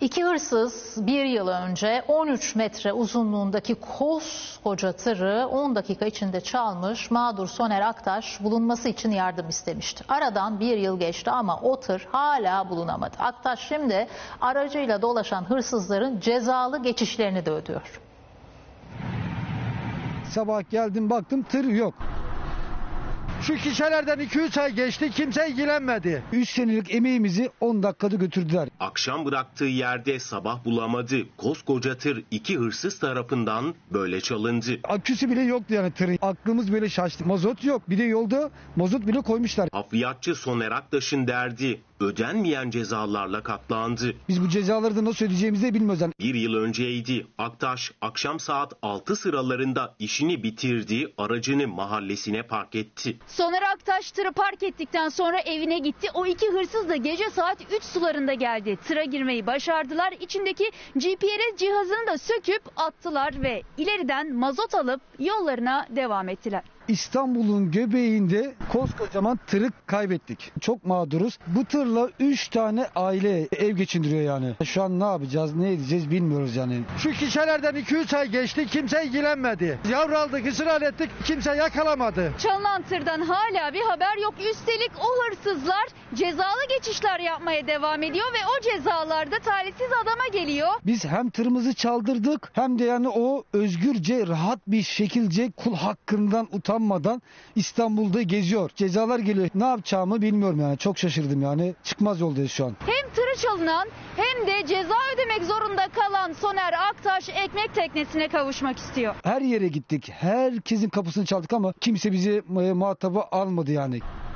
İki hırsız bir yıl önce 13 metre uzunluğundaki koskoca tırı 10 dakika içinde çalmış, mağdur Soner Aktaş bulunması için yardım istemişti. Aradan bir yıl geçti ama o tır hala bulunamadı. Aktaş şimdi aracıyla dolaşan hırsızların cezalı geçişlerini de ödüyor. Sabah geldim baktım tır yok. Şu kişilerden 2-3 ay geçti, kimse ilgilenmedi. 3 senelik emeğimizi 10 dakikada götürdüler. Akşam bıraktığı yerde sabah bulamadı. Koskoca tır iki hırsız tarafından böyle çalındı. Aküsü bile yoktu yani tırın. Aklımız böyle şaştı. Mazot yok. Bir de yolda mazot bile koymuşlar. Hafriyatçı Soner Aktaş'ın derdi ödenmeyen cezalarla katlandı. Biz bu cezaları da nasıl ödeyeceğimizi de bilmiyoruz. Yani. Bir yıl önceydi. Aktaş akşam saat 6 sıralarında işini bitirdi, aracını mahallesine park etti. Soner Aktaş tırı park ettikten sonra evine gitti. O iki hırsız da gece saat 3 sularında geldi. Tıra girmeyi başardılar. İçindeki GPS cihazını da söküp attılar ve ileriden mazot alıp yollarına devam ettiler. İstanbul'un göbeğinde koskocaman tırı kaybettik. Çok mağduruz. Bu tırla 3 tane aile ev geçindiriyor yani. Şu an ne yapacağız, ne edeceğiz bilmiyoruz yani. Şu kişilerden 2-3 ay geçti, kimse ilgilenmedi. Yavru aldık, ısrar ettik, kimse yakalamadı. Çalınan tırdan hala bir haber yok. Üstelik o hırsızlar cezalı geçişler yapmaya devam ediyor ve o cezalarda talihsiz adama geliyor. Biz hem tırımızı çaldırdık hem de yani o özgürce, rahat bir şekilde kul hakkından utanmadan İstanbul'da geziyor. Cezalar geliyor. Ne yapacağımı bilmiyorum yani. Çok şaşırdım yani. Çıkmaz yoldayız şu an. Hem tırı çalınan hem de ceza ödemek zorunda kalan Soner Aktaş ekmek teknesine kavuşmak istiyor. Her yere gittik. Herkesin kapısını çaldık ama kimse bizi muhataba almadı yani.